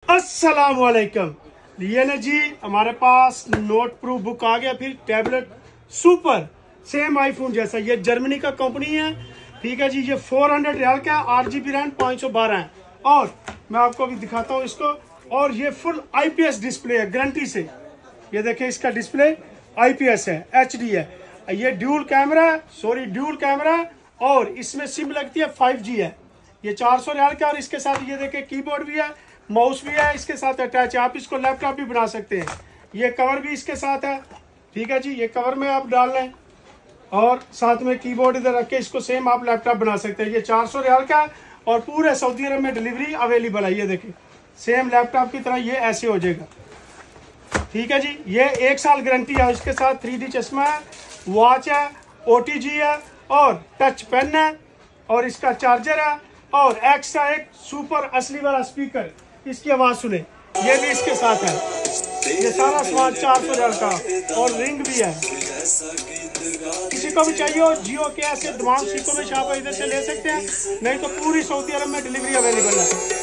अस्सलामुअलैकुम। ये ना जी हमारे पास नोट प्रूफ बुक आ गया, फिर टैबलेट सुपर सेम आईफोन जैसा। ये जर्मनी का कंपनी है, ठीक है जी। ये 400 रियाल का 8GB रैम 512 है। और मैं आपको अभी दिखाता हूँ इसको। और ये फुल IPS डिस्प्ले है गारंटी से। ये देखें, इसका डिस्प्ले IPS है, HD है। ये ड्यूल कैमरा और इसमें सिम लगती है 5G है। ये 400 रियाल का। और इसके साथ ये देखें कीबोर्ड भी है, माउस भी है, इसके साथ अटैच है। आप इसको लैपटॉप भी बना सकते हैं। ये कवर भी इसके साथ है, ठीक है जी। ये कवर में आप डाल लें और साथ में कीबोर्ड इधर रख के इसको सेम आप लैपटॉप बना सकते हैं। ये 400 रियाल का और पूरे सऊदी अरब में डिलीवरी अवेलेबल है। ये देखिए सेम लैपटॉप की तरह ये ऐसे हो जाएगा, ठीक है जी। ये 1 साल गारंटी है। इसके साथ 3D चश्मा है, वॉच है, OTG है और टच पेन है और इसका चार्जर है और एक्स्ट्रा एक सुपर असली वाला स्पीकर, इसकी आवाज सुने, ये भी इसके साथ है। ये सारा सामान 400 रियाल का और रिंग भी है। किसी को भी चाहिए हो जियो के ऐसे दिमाग सीखों में शॉप इधर से ले सकते हैं, नहीं तो पूरी सऊदी अरब में डिलीवरी अवेलेबल है।